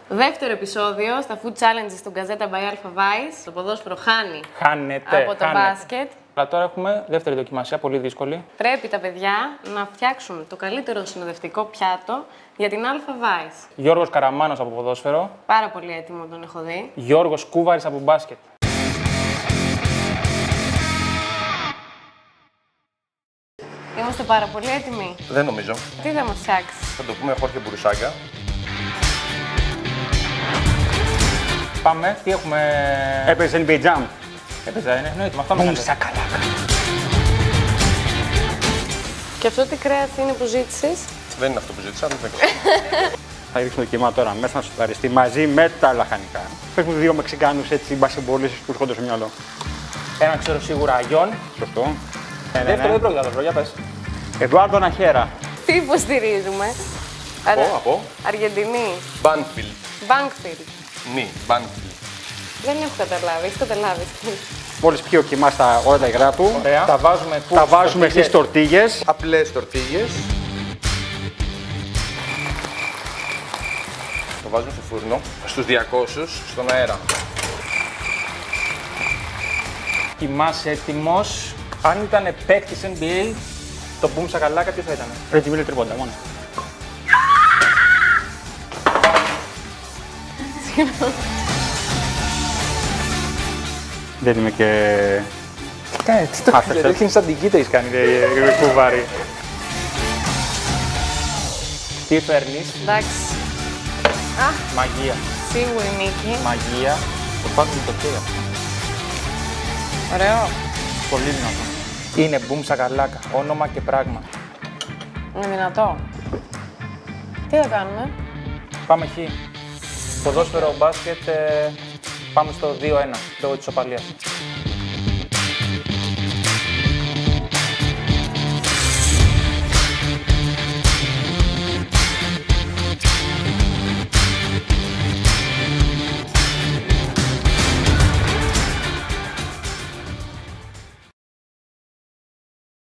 Δεύτερο επεισόδιο στα Food Challenges του Gazeta by Alpha Vice. Το ποδόσφαιρο χάνει από το μπάσκετ. Αλλά τώρα έχουμε δεύτερη δοκιμασία, πολύ δύσκολη. Πρέπει τα παιδιά να φτιάξουν το καλύτερο συνοδευτικό πιάτο για την Alpha Vice. Γιώργος Καραμάνος από ποδόσφαιρο. Πάρα πολύ έτοιμο τον έχω δει. Γιώργος Κούβαρης από μπάσκετ. Είμαστε πάρα πολύ έτοιμοι. Δεν νομίζω. Τι θα μας φτιάξει? Θα το πούμε Χόρχε Μπουρουσάγκα. Πάμε, τι έχουμε. Έπαιζε NBA Jam. Έπαιζε, εννοείται, με αυτό με κάνετε. Σακαλάκα. Και αυτό τι κρέας είναι που ζήτησες? Δεν είναι αυτό που ζήτησα, δεν Θα ρίξουμε το κύμα τώρα μέσα να σουταριστεί μαζί με τα λαχανικά. Πες μου δύο Μεξικάνους έτσι μπασκετμπολίστες που έρχονται στο μυαλό. Ένα ξέρω σίγουρα Αγιών. Σωστό. Δεύτερο δεν πρόκειται να το βρω, για πες. Εδουάρντο Ναχέρα. Τι υποστηρίζουμε? Από Αργεντινή. Banfield. Bankfield. Ναι, Banfield. Δεν έχω καταλάβει. Έχεις καταλάβει? Μόλις πιει ο κιμάς όλα τα υγρά του, Ωραία. Τα βάζουμε, τα βάζουμε στις τορτίγες. Απλές τορτίγες. Το βάζουμε στο φούρνο, στους 200, στον αέρα. Κιμάς έτοιμος. Αν ήταν παίκτης NBA, το boom σακαλάκα τι θα ήταν? Πρέπει να τρίποντα μόνο. Δεν είμαι και... Τι το Άφεσες. έχεις σαν την κοίτα έχεις κάνει, Κούβαρη. Τι φέρνεις? Εντάξει. Μαγεία. Σίγουρη νίκη. Μαγεία. Το πάνω με το χέρι. Ωραίο. Πολύ δυνατό. Είναι boom σακαλάκα. Όνομα και πράγμα. Είναι δυνατό. Τι θα κάνουμε? Πάμε χ. Ποδόσφαιρο, μπάσκετ, πάμε στο 2-1, λόγω της ισοπαλίας.